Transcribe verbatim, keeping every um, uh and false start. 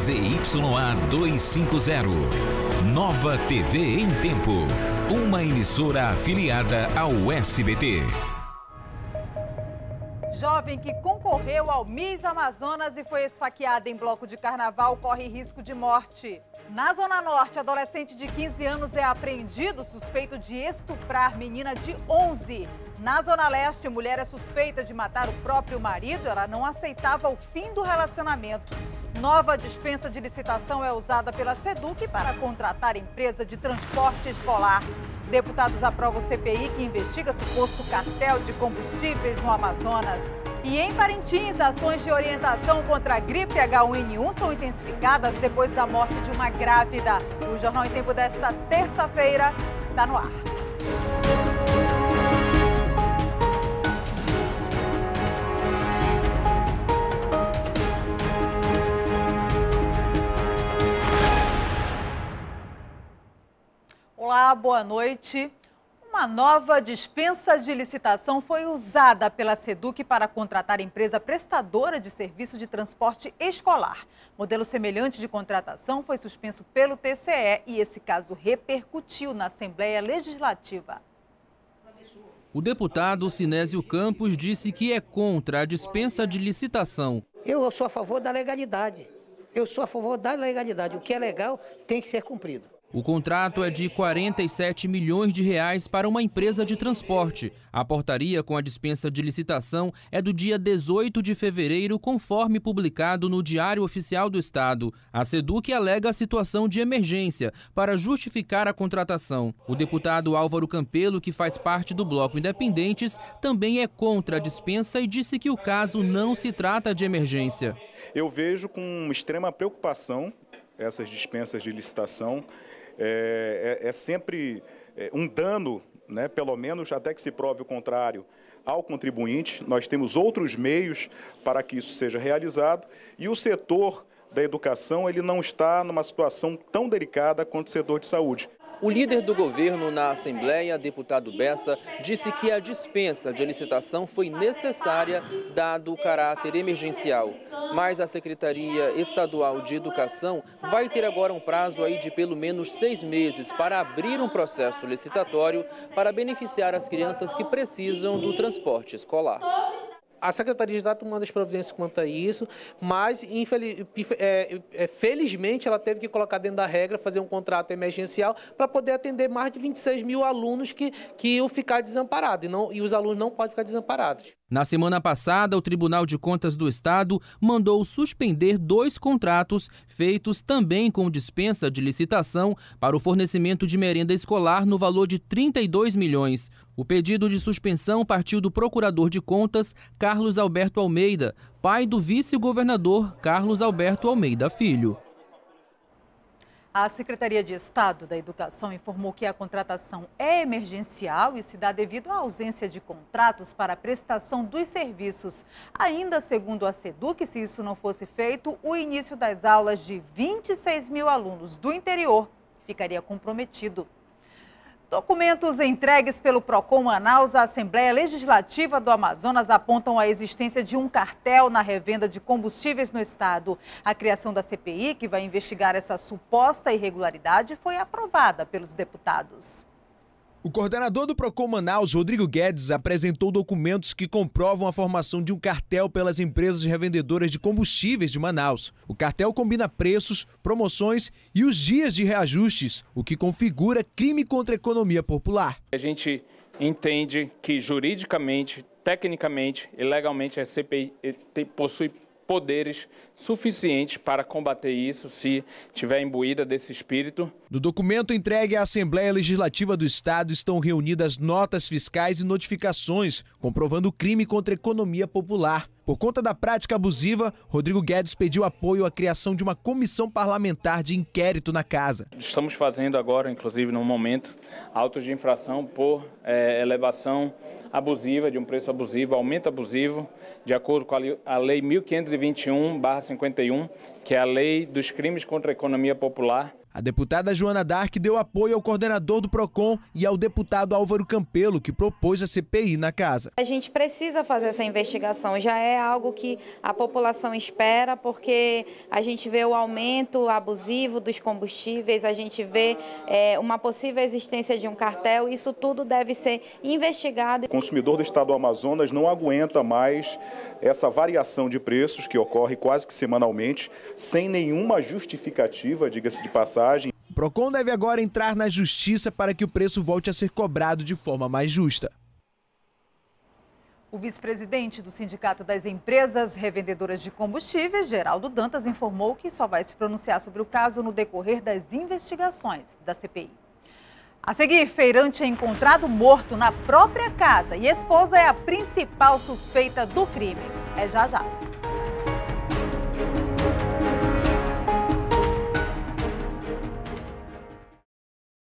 Z Y A duzentos e cinquenta. Nova T V em Tempo. Uma emissora afiliada ao S B T. Jovem que concorreu ao Miss Amazonas e foi esfaqueada em bloco de carnaval corre risco de morte. Na Zona Norte, adolescente de quinze anos é apreendido suspeito de estuprar menina de onze. Na Zona Leste, mulher é suspeita de matar o próprio marido. Ela não aceitava o fim do relacionamento. Nova dispensa de licitação é usada pela SEDUC para contratar empresa de transporte escolar. Deputados aprovam C P I que investiga suposto cartel de combustíveis no Amazonas. E em Parintins, ações de orientação contra a gripe H um N um são intensificadas depois da morte de uma grávida. O Jornal em Tempo desta terça-feira está no ar. Olá, boa noite. Uma nova dispensa de licitação foi usada pela SEDUC para contratar empresa prestadora de serviço de transporte escolar. Modelo semelhante de contratação foi suspenso pelo T C E e esse caso repercutiu na Assembleia Legislativa. O deputado Sinésio Campos disse que é contra a dispensa de licitação. Eu sou a favor da legalidade. Eu sou a favor da legalidade. O que é legal tem que ser cumprido. O contrato é de quarenta e sete milhões de reais para uma empresa de transporte. A portaria com a dispensa de licitação é do dia dezoito de fevereiro, conforme publicado no Diário Oficial do Estado. A SEDUC alega a situação de emergência para justificar a contratação. O deputado Álvaro Campelo, que faz parte do Bloco Independentes, também é contra a dispensa e disse que o caso não se trata de emergência. Eu vejo com extrema preocupação essas dispensas de licitação. É, é, é sempre é, um dano, né, pelo menos até que se prove o contrário, ao contribuinte. Nós temos outros meios para que isso seja realizado e o setor da educação ele não está numa situação tão delicada quanto o setor de saúde. O líder do governo na Assembleia, deputado Bessa, disse que a dispensa de licitação foi necessária dado o caráter emergencial. Mas a Secretaria Estadual de Educação vai ter agora um prazo aí de pelo menos seis meses para abrir um processo licitatório para beneficiar as crianças que precisam do transporte escolar. A Secretaria está tomando as providências quanto a isso, mas infeliz, é, é, felizmente ela teve que colocar dentro da regra, fazer um contrato emergencial para poder atender mais de vinte e seis mil alunos que, que iam ficar desamparados, e, não, e os alunos não podem ficar desamparados. Na semana passada, o Tribunal de Contas do Estado mandou suspender dois contratos feitos também com dispensa de licitação para o fornecimento de merenda escolar no valor de trinta e dois milhões. O pedido de suspensão partiu do procurador de contas, Carlos Alberto Almeida, pai do vice-governador Carlos Alberto Almeida Filho. A Secretaria de Estado da Educação informou que a contratação é emergencial e se dá devido à ausência de contratos para a prestação dos serviços. Ainda segundo a SEDUC, se isso não fosse feito, o início das aulas de vinte e seis mil alunos do interior ficaria comprometido. Documentos entregues pelo Procon Manaus à Assembleia Legislativa do Amazonas apontam a existência de um cartel na revenda de combustíveis no estado. A criação da C P I, que vai investigar essa suposta irregularidade, foi aprovada pelos deputados. O coordenador do Procon Manaus, Rodrigo Guedes, apresentou documentos que comprovam a formação de um cartel pelas empresas revendedoras de combustíveis de Manaus. O cartel combina preços, promoções e os dias de reajustes, o que configura crime contra a economia popular. A gente entende que juridicamente, tecnicamente e legalmente a C P I possui poderes suficientes para combater isso, se tiver imbuída desse espírito. No documento entregue à Assembleia Legislativa do Estado estão reunidas notas fiscais e notificações, comprovando o crime contra a economia popular. Por conta da prática abusiva, Rodrigo Guedes pediu apoio à criação de uma comissão parlamentar de inquérito na casa. Estamos fazendo agora, inclusive no momento, autos de infração por é, elevação abusiva, de um preço abusivo, aumento abusivo, de acordo com a Lei mil quinhentos e vinte e um barra cinquenta e um, que é a Lei dos Crimes contra a Economia Popular. A deputada Joana Dark deu apoio ao coordenador do Procon e ao deputado Álvaro Campelo, que propôs a C P I na casa. A gente precisa fazer essa investigação, já é algo que a população espera, porque a gente vê o aumento abusivo dos combustíveis, a gente vê é, uma possível existência de um cartel, isso tudo deve ser investigado. O consumidor do estado do Amazonas não aguenta mais essa variação de preços que ocorre quase que semanalmente, sem nenhuma justificativa, diga-se de passagem. O Procon deve agora entrar na justiça para que o preço volte a ser cobrado de forma mais justa. O vice-presidente do Sindicato das Empresas Revendedoras de Combustíveis, Geraldo Dantas, informou que só vai se pronunciar sobre o caso no decorrer das investigações da C P I. A seguir, feirante é encontrado morto na própria casa e esposa é a principal suspeita do crime. É já já.